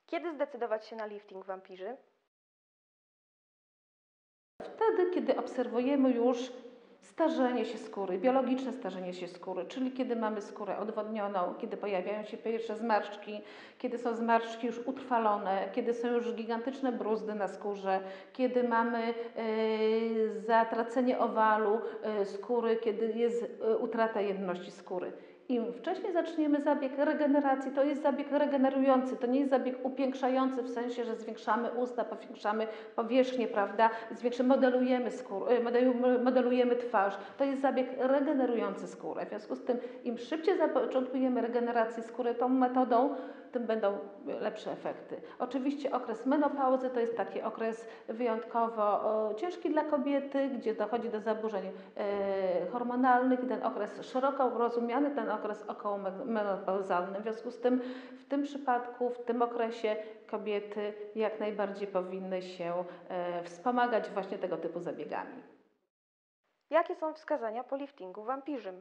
Kiedy zdecydować się na lifting wampirzy? Wtedy, kiedy obserwujemy już starzenie się skóry, biologiczne starzenie się skóry, czyli kiedy mamy skórę odwodnioną, kiedy pojawiają się pierwsze zmarszczki, kiedy są zmarszczki już utrwalone, kiedy są już gigantyczne bruzdy na skórze, kiedy mamy zatracenie owalu skóry, kiedy jest utrata jedności skóry. Im wcześniej zaczniemy zabieg regeneracji, to jest zabieg regenerujący, to nie jest zabieg upiększający w sensie, że zwiększamy usta, powiększamy powierzchnię, prawda? Modelujemy skórę, modelujemy twarz. To jest zabieg regenerujący skórę. W związku z tym, im szybciej zapoczątkujemy regenerację skóry tą metodą, tym będą lepsze efekty. Oczywiście okres menopauzy to jest taki okres wyjątkowo ciężki dla kobiety, gdzie dochodzi do zaburzeń hormonalnych i ten okres szeroko rozumiany, ten okres okołomenopauzalny. W związku z tym w tym przypadku, w tym okresie kobiety jak najbardziej powinny się wspomagać właśnie tego typu zabiegami. Jakie są wskazania po liftingu wampirzym?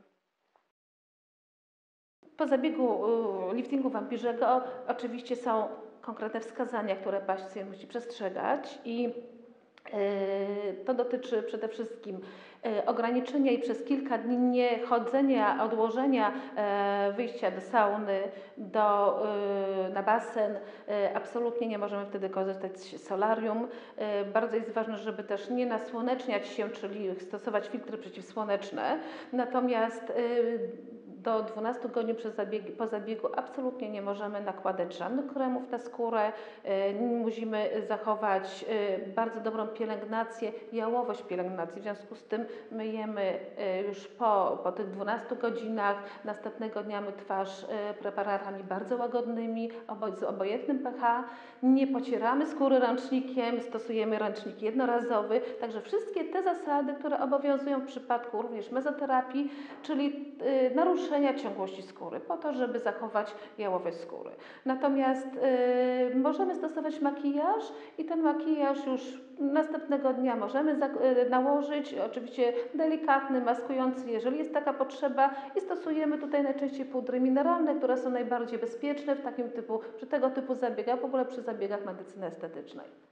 Po zabiegu liftingu wampirzego oczywiście są konkretne wskazania, które pacjent musi przestrzegać i to dotyczy przede wszystkim ograniczenia i przez kilka dni nie chodzenia, odłożenia wyjścia do sauny, na basen. Absolutnie nie możemy wtedy korzystać z solarium. Bardzo jest ważne, żeby też nie nasłoneczniać się, czyli stosować filtry przeciwsłoneczne. Natomiast do 12 godzin po zabiegu absolutnie nie możemy nakładać żadnych kremów na skórę. Musimy zachować bardzo dobrą pielęgnację, jałowość pielęgnacji. W związku z tym myjemy już po tych 12 godzinach. Następnego dnia my twarz preparatami bardzo łagodnymi, z obojętnym pH. Nie pocieramy skóry ręcznikiem, stosujemy ręcznik jednorazowy. Także wszystkie te zasady, które obowiązują w przypadku również mezoterapii, czyli naruszenia ciągłości skóry, po to, żeby zachować jałowość skóry. Natomiast możemy stosować makijaż i ten makijaż już następnego dnia możemy nałożyć, oczywiście delikatny, maskujący, jeżeli jest taka potrzeba, i stosujemy tutaj najczęściej pudry mineralne, które są najbardziej bezpieczne przy tego typu zabiegach, w ogóle przy zabiegach medycyny estetycznej.